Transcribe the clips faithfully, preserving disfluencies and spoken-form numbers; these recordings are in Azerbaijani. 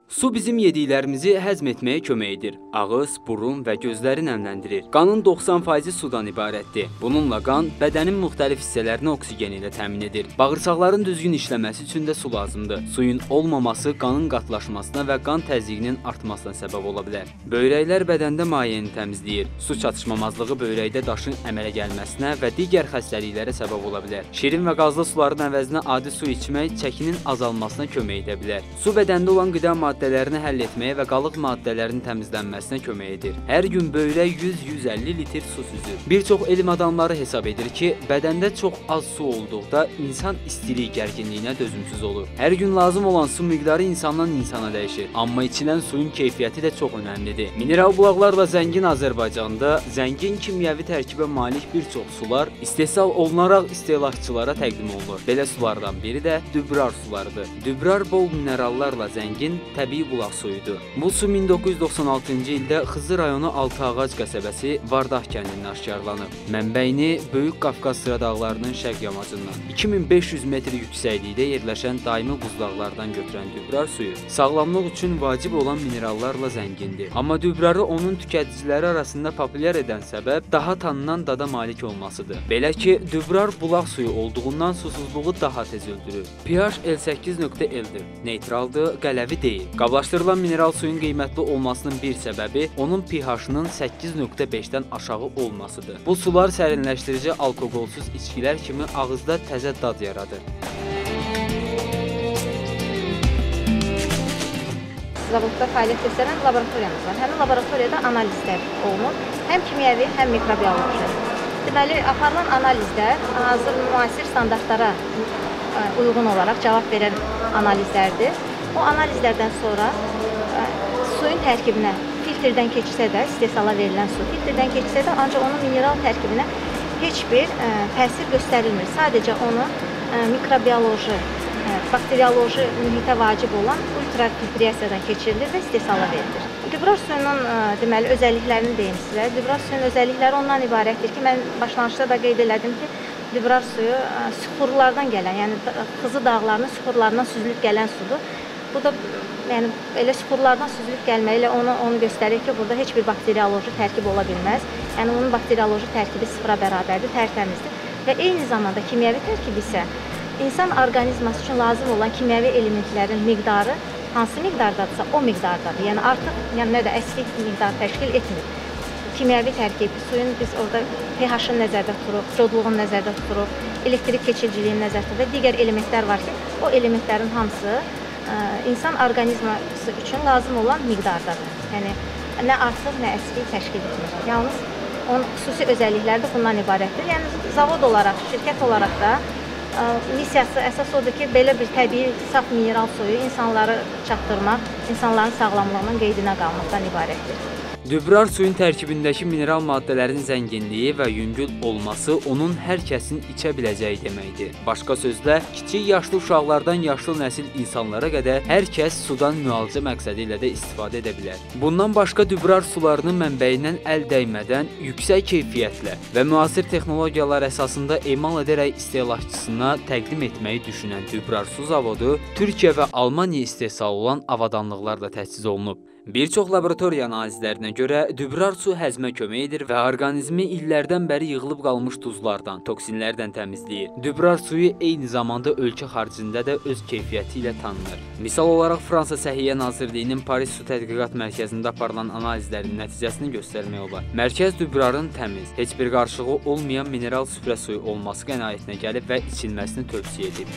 Su bizim yediklərimizi həzm etməyə kömək edir. Ağız, burun və gözləri nəmləndirir. Qanın doxsan faizi sudan ibarətdir. Bununla qan bədənin müxtəlif hissələrini oksigen ilə təmin edir. Bağırsaqların düzgün işləməsi üçün də su lazımdır. Suyun olmaması qanın qatlaşmasına və qan təzyiqinin artmasına səbəb ola bilər. Böyrəklər bədəndə mayeini təmizləyir. Su çatışmamazlığı böyrəkdə daşın əmələ gəlməsinə və digər xəstəliklərə səbəb ola bilər. Şirin və qazlı suların əvəzinə adi su içmək çəkinin azalmasına kömək edə bilər. Su bədəndə olan qida maddələrini həll etməyə və qalıq maddələrin təmizlənməsinə kömək edir. Hər gün böyrək yüz yüz əlli litr su süzür. Bir çox elm adamları hesab edir ki, bədəndə çox az su olduqda insan istilik gərginliyinə dözümsüz olur. Hər gün lazım olan su miqdarı insandan insana dəyişir. Amma içilən suyun keyfiyyəti də çox önəmlidir. Mineral bulaqlarla zəngin Azərbaycanda zəngin kimyəvi tərkibə malik bir çox sular istehsal olunaraq istehlakçılara təqdim olunur. Belə sulardan biri də dübrar sularıdır. Dübrar bol minerallarla zəngin təbii bulaq suyudur. Bu su min doqquz yüz doxsan altıncı ildə Xızı rayonu Altıağac qəsəbəsi Vardah kəndində aşkarlanıb. Mənbəyini Böyük Qafqaz sıra dağlarının şərq yamacından iki min beş yüz metr yüksəklikdə yerləşən daimi buzlaqlardan götürən dübrar suyu sağlamlıq üçün vacib olan minerallarla zəngindir. Amma dübrarı onun tükəticiləri arasında populyar edən səbəb daha tanınan dada malik olmasıdır. Belə ki, dübrar bulaq suyu olduğundan susuzluğu daha tez öldürür. pH el səkkiz nöqtə L-dir. Neytraldır, qələvi deyil. Qablaşdırılan mineral suyun qiymətli olmasının bir səbəbi onun pH-ının səkkiz nöqtə beşdən aşağı olmasıdır. Bu sular sərinləşdirici alkoqolsuz içkilər kimi ağızda təzə dad yaradır. Zavodda fəaliyyət göstərən laboratoriyamız var. Həmin laboratoriyada analizlər olunur. Həm kimyəvi, həm mikrobioloji. Deməli, aparılan analizlər hazır müasir standartlara uyğun olaraq cavab verən analizlərdir. O analizlərdən sonra ə, suyun tərkibinə filtrdən keçsə də, istehsala verilən su filtrdən keçsə də, ancaq onun mineral tərkibinə heç bir ə, təsir göstərilmir. Sadəcə onu ə, mikrobioloji, ə, bakterioloji mühitə vacib olan ultrafiltrasiyadan keçirilir və istehsala verilir. Dübrar suyunun ə, deməli, özəlliklərini deyim sizə. Dübrar suyunun özəllikləri ondan ibarətdir ki, mən başlanğıçda da qeyd elədim ki, dübrar suyu ə, süxurlardan gələn, yəni Xızı dağlarının süxurlarından süzülüb gələn sudur. Bu da yəni elə süxurlardan süzülüb gəlməyi onu onu göstərir ki, burada heç bir bakterioloji tərkib ola bilməz. Yəni onun bakterioloji tərkibi sıfıra bərabərdir, tərtəmizdir və eyni zamanda kimyəvi tərkib isə insan orqanizması üçün lazım olan kimyəvi elementlərin miqdarı hansı miqdardadırsa o miqdardadır. Yəni artıq yəni nə də əslik miqdar təşkil etmir. Kimyəvi tərkib, suyun biz orada pH-ını nəzərdə tuturuq, codluğunu nəzərdə tuturuq, elektrik keçirciliyini nəzərdə tuturuq və digər elementlər var ki, o elementlərin hamısı ə, insan orqanizması üçün lazım olan miqdardadır. Yəni nə artıq, nə əskik təşkil etmir. Yalnız onun xüsusi özəllikləri də bundan ibarətdir. Yəni zavod olaraq, şirkət olaraq da ə, missiyası əsas odur ki, belə bir təbii, saf mineral suyu insanları çatdırmaq, insanların sağlamlığının qeydinə qalmaqdan ibarətdir. Dübrar suyun tərkibindəki mineral maddələrin zənginliyi və yüngül olması onun hər kəsin içə biləcəyi deməkdir. Başqa sözlə, kiçik yaşlı uşaqlardan yaşlı nəsil insanlara qədər hər kəs sudan müalicə məqsədi ilə də istifadə edə bilər. Bundan başqa dübrar sularının mənbəyindən əl dəymədən yüksək keyfiyyətlə və müasir texnologiyalar əsasında emal edərək istehlakçısına təqdim etməyi düşünən dübrar su zavodu Türkiyə və Almaniya istehsalı olan avadanlıqlarla təchiz olunub. Bir çox laboratoriya analizlərinə görə dübrar su həzmə kömək edir və orqanizmi illərdən bəri yığılıb qalmış duzlardan, toksinlərdən təmizləyir. Dübrar suyu eyni zamanda ölkə xaricində də öz keyfiyyəti ilə tanınır. Misal olaraq Fransa Səhiyyə Nazirliyinin Paris Su Tədqiqat Mərkəzində aparılan analizlərin nəticəsini göstərmək olar. Mərkəz dübrarın təmiz, heç bir qarışığı olmayan mineral süfrə suyu olması qənaətinə gəlib və içilməsini tövsiyə edib.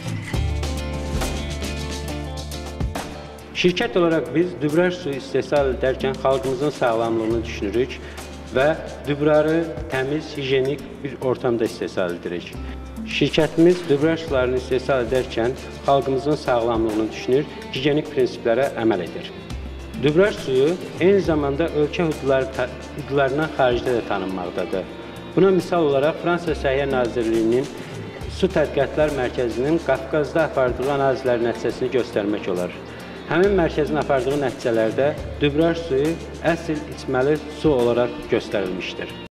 Şirkət olaraq biz dübrar suyu istehsal edərkən xalqımızın sağlamlığını düşünürük və dübrarı təmiz, higiyenik bir ortamda istehsal edirik. Şirkətimiz dübrar sularını istehsal edərkən xalqımızın sağlamlığını düşünür, higiyenik prinsiplərə əməl edir. Dübrar suyu eyni zamanda ölkə hüdudlarından xaricdə də tanınmaqdadır. Buna misal olaraq Fransa Səhiyyə Nazirliyinin Su Tədqiqatlar Mərkəzinin Qafqazda apardığı analizlər nəticəsini göstərmək olar. Həmin mərkəzin apardığı nəticələrdə dübrar suyu əsl içməli su olaraq göstərilmişdir.